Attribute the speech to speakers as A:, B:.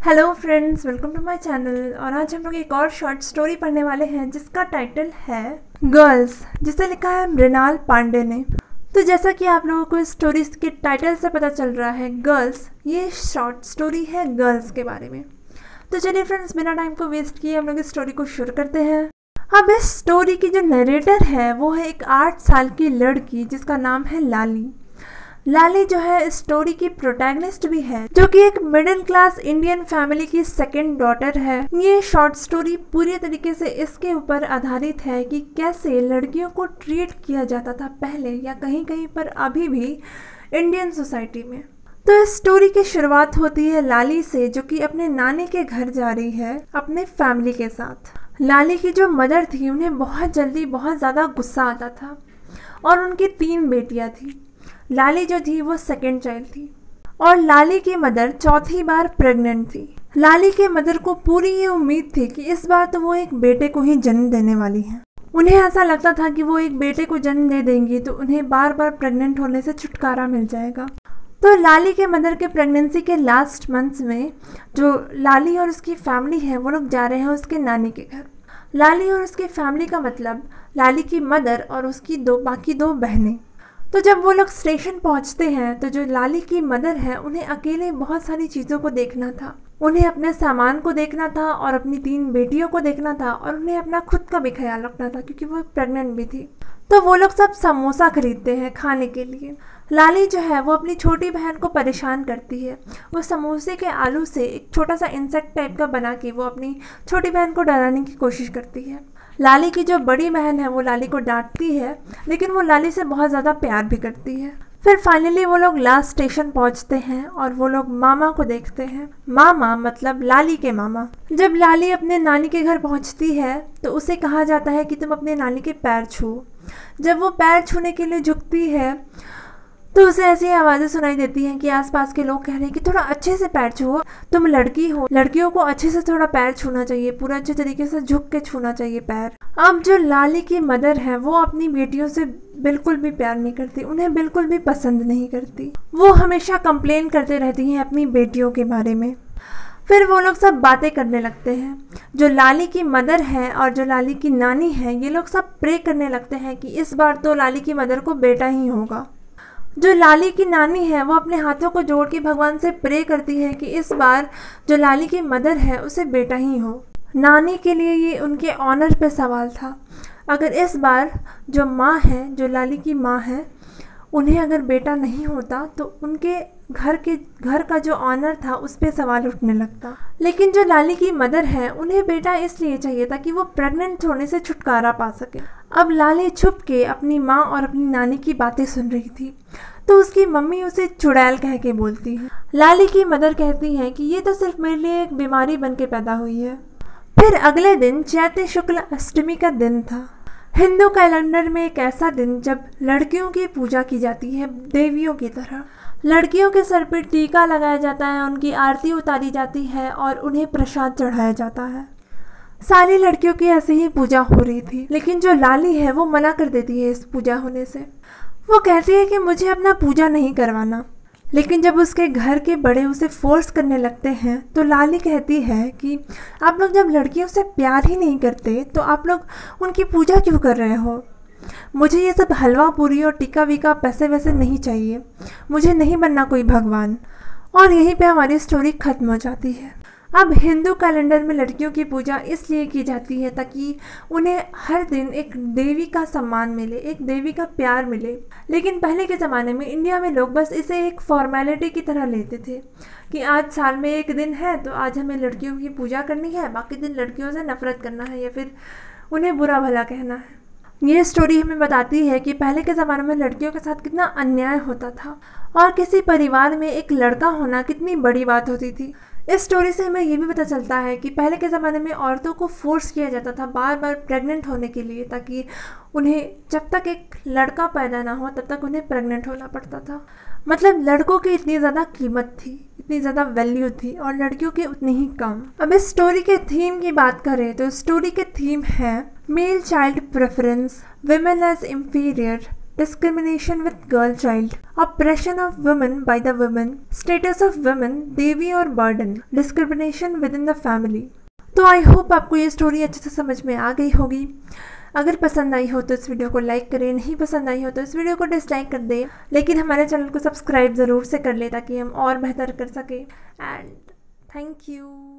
A: Hello friends, welcome to my channel. और आज हम लोग एक और शॉर्ट स्टोरी पढ़ने वाले हैं जिसका टाइटल है गर्ल्स, जिसे लिखा है मृणाल पांडे ने। तो जैसा कि आप लोगों को इस स्टोरी के टाइटल से पता चल रहा है, गर्ल्स, ये शॉर्ट स्टोरी है गर्ल्स के बारे में। तो चलिए फ्रेंड्स, बिना टाइम को वेस्ट किए हम लोग इस स्टोरी को शुरू करते हैं। अब इस स्टोरी की जो नरेटर है वो है एक 8 साल की लड़की जिसका नाम है लाली। लाली जो है इस स्टोरी की प्रोटैगनिस्ट भी है, जो कि एक मिडिल क्लास इंडियन फैमिली की सेकंड डॉटर है। ये शॉर्ट स्टोरी पूरी तरीके से इसके ऊपर आधारित है कि कैसे लड़कियों को ट्रीट किया जाता था पहले या कहीं कहीं पर अभी भी इंडियन सोसाइटी में। तो इस स्टोरी की शुरुआत होती है लाली से, जो कि अपने नानी के घर जा रही है अपने फैमिली के साथ। लाली की जो मदर थी उन्हें बहुत जल्दी बहुत ज़्यादा गुस्सा आता था और उनकी 3 बेटियां थी। लाली जो थी वो सेकंड चाइल्ड थी और लाली की मदर चौथी बार प्रेग्नेंट थी। लाली के मदर को पूरी ये उम्मीद थी कि इस बार तो वो एक बेटे को ही जन्म देने वाली हैं। उन्हें ऐसा लगता था कि वो एक बेटे को जन्म दे देंगी तो उन्हें बार बार प्रेग्नेंट होने से छुटकारा मिल जाएगा। तो लाली के मदर के प्रेगनेंसी के लास्ट मंथ्स में जो लाली और उसकी फैमिली है वो लोग जा रहे हैं उसके नानी के घर। लाली और उसकी फैमिली का मतलब लाली की मदर और उसकी बाकी दो बहनें। तो जब वो लोग स्टेशन पहुंचते हैं तो जो लाली की मदर है उन्हें अकेले बहुत सारी चीज़ों को देखना था। उन्हें अपने सामान को देखना था और अपनी 3 बेटियों को देखना था और उन्हें अपना खुद का भी ख्याल रखना था क्योंकि वो प्रेग्नेंट भी थी। तो वो लोग सब समोसा खरीदते हैं खाने के लिए। लाली जो है वो अपनी छोटी बहन को परेशान करती है। वो समोसे के आलू से एक छोटा सा इंसेक्ट टाइप का बना के वो अपनी छोटी बहन को डराने की कोशिश करती है। लाली की जो बड़ी बहन है वो लाली को डांटती है, लेकिन वो लाली से बहुत ज़्यादा प्यार भी करती है। फिर फाइनली वो लोग लास्ट स्टेशन पहुंचते हैं और वो लोग मामा को देखते हैं। मामा मतलब लाली के मामा। जब लाली अपने नानी के घर पहुंचती है तो उसे कहा जाता है कि तुम अपने नानी के पैर छुओ। जब वो पैर छूने के लिए झुकती है तो उसे ऐसी आवाज़ें सुनाई देती हैं कि आसपास के लोग कह रहे हैं कि थोड़ा अच्छे से पैर छुओ, तुम लड़की हो, लड़कियों को अच्छे से थोड़ा पैर छूना चाहिए, पूरा अच्छे तरीके से झुक के छूना चाहिए पैर। अब जो लाली की मदर है वो अपनी बेटियों से बिल्कुल भी प्यार नहीं करती, उन्हें बिल्कुल भी पसंद नहीं करती। वो हमेशा कंप्लेन करते रहती हैं अपनी बेटियों के बारे में। फिर वो लोग सब बातें करने लगते हैं। जो लाली की मदर है और जो लाली की नानी है ये लोग सब प्रे करने लगते हैं कि इस बार तो लाली की मदर को बेटा ही होगा। जो लाली की नानी है वो अपने हाथों को जोड़ के भगवान से प्रे करती है कि इस बार जो लाली की मदर है उसे बेटा ही हो। नानी के लिए ये उनके ऑनर पे सवाल था। अगर इस बार जो माँ है, जो लाली की माँ है, उन्हें अगर बेटा नहीं होता तो उनके घर का जो ऑनर था उस पर सवाल उठने लगता। लेकिन जो लाली की मदर है उन्हें बेटा इसलिए चाहिए था कि वो प्रेग्नेंट होने से छुटकारा पा सके। अब लाली छुप के अपनी माँ और अपनी नानी की बातें सुन रही थी तो उसकी मम्मी उसे चुड़ैल कह के बोलती है। लाली की मदर कहती है कि ये तो सिर्फ मेरे लिए एक बीमारी बन के पैदा हुई है। फिर अगले दिन चैत्र शुक्ल अष्टमी का दिन था। हिंदू कैलेंडर में एक ऐसा दिन जब लड़कियों की पूजा की जाती है देवियों की तरह। लड़कियों के सर पर टीका लगाया जाता है, उनकी आरती उतारी जाती है और उन्हें प्रसाद चढ़ाया जाता है। सारी लड़कियों की ऐसे ही पूजा हो रही थी, लेकिन जो लाली है वो मना कर देती है इस पूजा होने से। वो कहती है कि मुझे अपना पूजा नहीं करवाना। लेकिन जब उसके घर के बड़े उसे फोर्स करने लगते हैं तो लाली कहती है कि आप लोग जब लड़कियों से प्यार ही नहीं करते तो आप लोग उनकी पूजा क्यों कर रहे हो। मुझे ये सब हलवा पूरी और टिक्का विका पैसे वैसे नहीं चाहिए, मुझे नहीं बनना कोई भगवान। और यहीं पे हमारी स्टोरी खत्म हो जाती है। अब हिंदू कैलेंडर में लड़कियों की पूजा इसलिए की जाती है ताकि उन्हें हर दिन एक देवी का सम्मान मिले, एक देवी का प्यार मिले। लेकिन पहले के ज़माने में इंडिया में लोग बस इसे एक फॉर्मेलिटी की तरह लेते थे कि आज साल में एक दिन है तो आज हमें लड़कियों की पूजा करनी है, बाकी दिन लड़कियों से नफरत करना है या फिर उन्हें बुरा भला कहना है। ये स्टोरी हमें बताती है कि पहले के ज़माने में लड़कियों के साथ कितना अन्याय होता था और किसी परिवार में एक लड़का होना कितनी बड़ी बात होती थी। इस स्टोरी से हमें ये भी पता चलता है कि पहले के ज़माने में औरतों को फोर्स किया जाता था बार बार प्रेग्नेंट होने के लिए, ताकि उन्हें जब तक एक लड़का पैदा ना हो तब तक उन्हें प्रेग्नेंट होना पड़ता था। मतलब लड़कों की इतनी ज़्यादा कीमत थी, इतनी ज़्यादा वैल्यू थी और लड़कियों की उतनी ही कम। अब इस स्टोरी के थीम की बात करें तो स्टोरी के थीम है male child preference, women as inferior, discrimination with girl child, oppression of women by the women, status of women, देवी और burden, discrimination within the family। तो आई होप आपको ये स्टोरी अच्छे से समझ में आ गई होगी। अगर पसंद आई हो तो इस वीडियो को लाइक करें, नहीं पसंद आई हो तो इस वीडियो को डिसलाइक कर दें, लेकिन हमारे चैनल को सब्सक्राइब ज़रूर से कर ले ताकि हम और बेहतर कर सकें। And thank you.